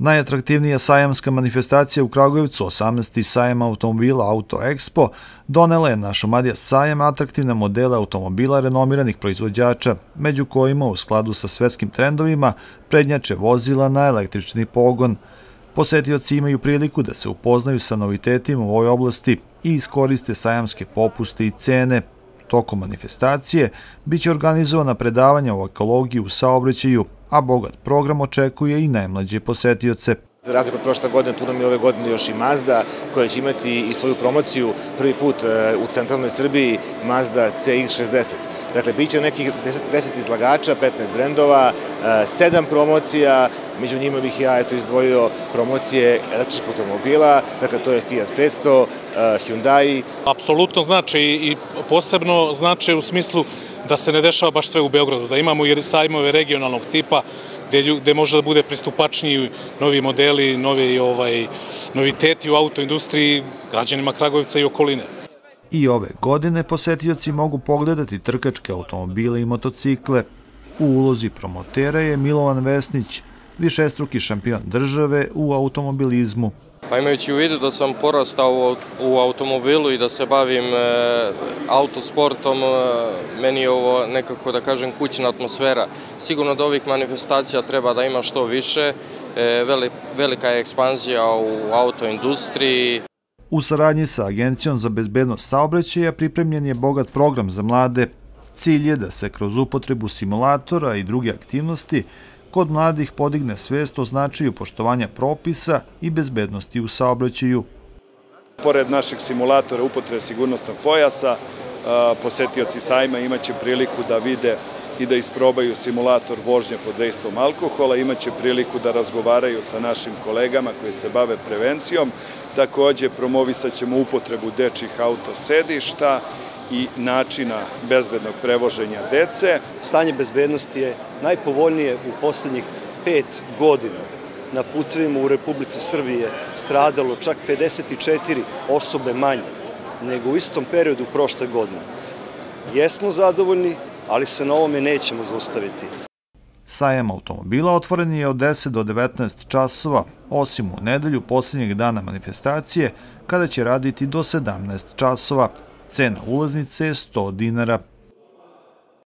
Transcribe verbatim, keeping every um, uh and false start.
Najatraktivnija sajamska manifestacija u Kragujevcu, osamnaesti sajam automobila Auto Expo, donela je na Šumadija sajam atraktivne modele automobila renomiranih proizvođača, među kojima u skladu sa svetskim trendovima prednjače vozila na električni pogon. Posetioci imaju priliku da se upoznaju sa novitetima u ovoj oblasti i iskoriste sajamske popuste i cene. Tokom manifestacije biće organizovana predavanja o ekologiji u saobraćaju, a bogat program očekuje i najmlađe posetioce. Za razliku od prošle godine, tu nam je ove godine još i Mazda, koja će imati i svoju promociju prvi put u centralnoj Srbiji, Mazda C X šezdeset. Dakle, bit će nekih deset izlagača, petnaest brendova, sedam promocija, među njima bih ja eto izdvojio promocije električnih automobila, dakle to je Fiat petsto, Hyundai. Apsolutno znači i posebno znači u smislu da se ne dešava baš sve u Beogradu, da imamo i sajmove regionalnog tipa, gde može da bude pristupačniji novi modeli, novi noviteti u autoindustriji građanima Kragujevca i okoline. I ove godine posetioci mogu pogledati trkačke automobile i motocikle. U ulozi promotera je Milovan Vesnić, višestruki šampion države u automobilizmu. Pa imajući u vidu da sam porastao u automobilu i da se bavim autosportom, meni je ovo nekako, da kažem, kućna atmosfera. Sigurno da ovih manifestacija treba da ima što više, velika je ekspanzija u autoindustriji. U saradnji sa Agencijom za bezbednost saobraćaja pripremljen je bogat program za mlade. Cilj je da se kroz upotrebu simulatora i druge aktivnosti kod mladih podigne svest o značaju poštovanja propisa i bezbednosti u saobraćaju. Pored našeg simulatora upotrebe sigurnosnog pojasa, posetioci sajma imaće priliku da vide i da isprobaju simulator vožnje pod dejstvom alkohola, imaće priliku da razgovaraju sa našim kolegama koji se bave prevencijom. Takođe, promovisat ćemo upotrebu dečjih autosedišta i načina bezbednog prevoženja dece. Stanje bezbednosti je najpovoljnije u poslednjih pet godina. Na putevima u Republici Srbije stradalo čak pedeset četiri osobe manje nego u istom periodu prošle godine. Jesmo zadovoljni, ali se na ovome nećemo zaustaviti. Sajam automobila otvoren je od deset do devetnaest časova, osim u nedelju poslednjeg dana manifestacije, kada će raditi do sedamnaest časova. Cena ulaznice je sto dinara.